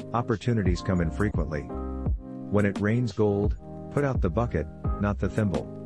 Opportunities come infrequently. When it rains gold, put out the bucket, not the thimble.